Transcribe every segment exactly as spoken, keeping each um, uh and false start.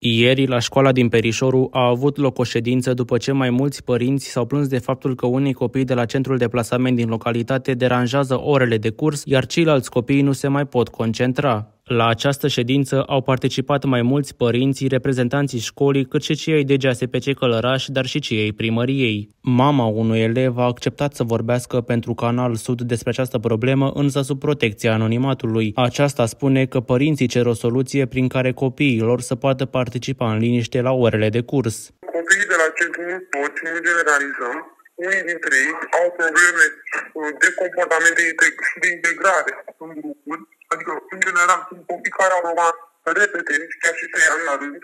Ieri, la școala din Perișoru, a avut loc o ședință după ce mai mulți părinți s-au plâns de faptul că unii copii de la centrul de plasament din localitate deranjează orele de curs, iar ceilalți copii nu se mai pot concentra. La această ședință au participat mai mulți părinți, reprezentanții școlii, cât și cei ai D G A S P C Călăraș, dar și cei ai primăriei. Mama unui elev a acceptat să vorbească pentru Canal Sud despre această problemă, însă sub protecția anonimatului. Aceasta spune că părinții cer o soluție prin care copiii lor să poată participa în liniște la orele de curs. Copiii de la centru nu toți, nu generalizăm. Unii dintre ei au probleme de comportament și de integrare în grupuri. Adică, în general, sunt copii care au rămas repede, chiar și trei ani la rând.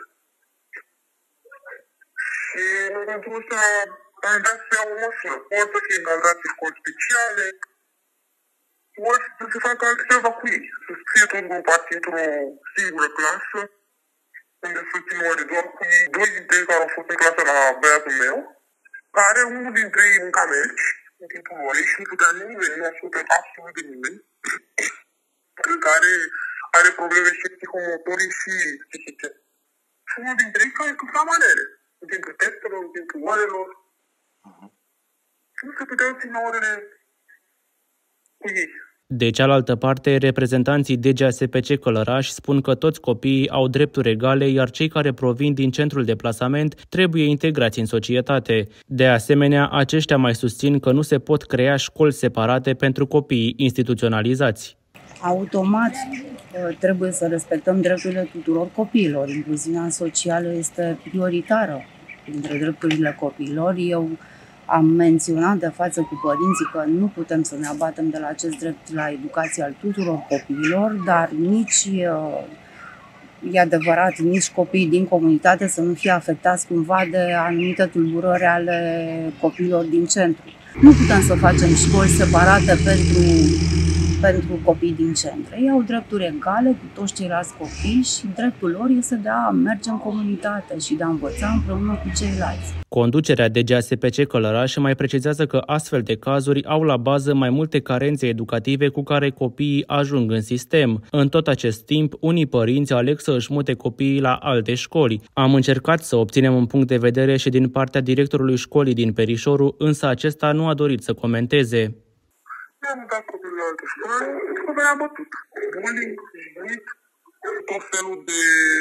Și pentru ăsta am dat să iau o măsură. Pot să fie încadrați școli speciale, pot să se facă altceva cu ei. Să fie tot grupați într-o singură clasă, unde să țin ore doar cu ei. Doi dintre ei care au fost în clasă la băiatul meu, care unul dintre ei în camerci, în timpul orei, și nu putea nimeni, nu ascultă absolut de nimeni, care are probleme și psihomotorii și psihice. Și unul dintre ei care cât la manere, în timpul testelor, în timpul orelor. Uh-huh. Și nu se puteau ține orele cu ei. De cealaltă parte, reprezentanții D G A S P C Călăraș spun că toți copiii au drepturi egale, iar cei care provin din centrul de plasament trebuie integrați în societate. De asemenea, aceștia mai susțin că nu se pot crea școli separate pentru copiii instituționalizați. Automat trebuie să respectăm drepturile tuturor copiilor. Incluziunea socială este prioritară dintre drepturile copiilor. Eu am menționat de față cu părinții că nu putem să ne abatem de la acest drept la educație al tuturor copiilor, dar nici, e adevărat, nici copiii din comunitate să nu fie afectați cumva de anumite tulburări ale copiilor din centru. Nu putem să facem școli separate pentru pentru copii din centre. Ei au drepturi egale cu toți ceilalți copii și dreptul lor este de a merge în comunitate și de a învăța împreună cu ceilalți. Conducerea D G A S P C Călăraș mai precizează că astfel de cazuri au la bază mai multe carențe educative cu care copiii ajung în sistem. În tot acest timp, unii părinți aleg să își mute copiii la alte școli. Am încercat să obținem un punct de vedere și din partea directorului școlii din Perișoru, însă acesta nu a dorit să comenteze. Mi-am mutat copilul la altă școală, pentru că venea bătut. Bullying, bullying, tot felul de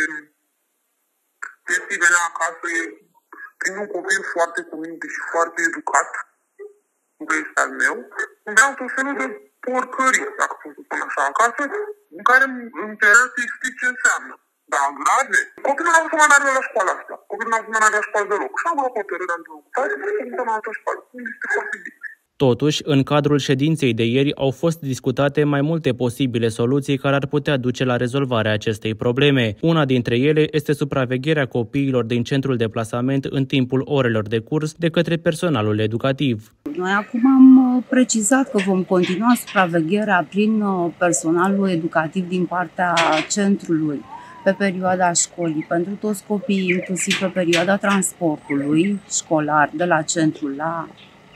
chestii venea acasă, prin un copil foarte cu minte și foarte educat, cum este al meu, veneau tot felul de porcării, dacă pot să spun așa, acasă, în care îmi cerea să explic ce înseamnă. Dar grave. Copilul n-a vrut să mă meargă la școala asta. Copilul n-a vrut să mă meargă la școală deloc. Și am luat hotărârea într-o ocupare să se mutăm la altă școală. Este foarte bine. Totuși, în cadrul ședinței de ieri au fost discutate mai multe posibile soluții care ar putea duce la rezolvarea acestei probleme. Una dintre ele este supravegherea copiilor din centrul de plasament în timpul orelor de curs de către personalul educativ. Noi acum am precizat că vom continua supravegherea prin personalul educativ din partea centrului pe perioada școlii, pentru toți copiii, inclusiv pe perioada transportului școlar de la centru la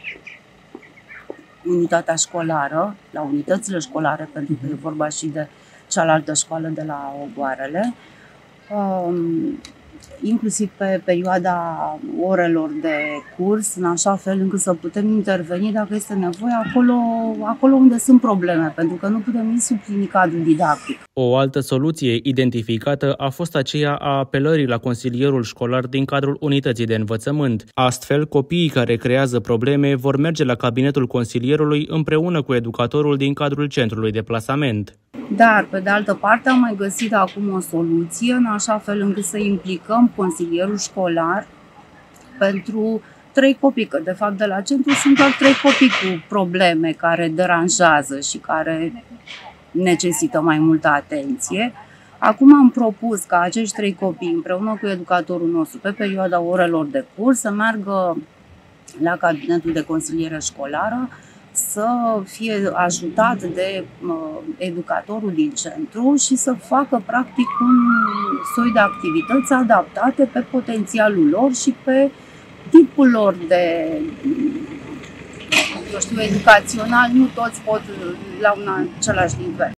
unitatea școlară, la unitățile școlare, pentru că e vorba și de cealaltă școală de la Ogoarele, um, inclusiv pe perioada orelor de curs, în așa fel încât să putem interveni dacă este nevoie acolo, acolo unde sunt probleme, pentru că nu putem nici suplini cadrul didactic. O altă soluție identificată a fost aceea a apelării la consilierul școlar din cadrul unității de învățământ. Astfel, copiii care creează probleme vor merge la cabinetul consilierului împreună cu educatorul din cadrul centrului de plasament. Dar, pe de altă parte, am mai găsit acum o soluție în așa fel încât să implicăm consilierul școlar pentru trei copii, că de fapt de la centru sunt doar trei copii cu probleme care deranjează și care necesită mai multă atenție. Acum am propus ca acești trei copii împreună cu educatorul nostru pe perioada orelor de curs să meargă la cabinetul de consiliere școlară, să fie ajutat de uh, educatorul din centru și să facă practic un soi de activități adaptate pe potențialul lor și pe tipul lor de, eu știu, educațional. Nu toți pot la un același nivel.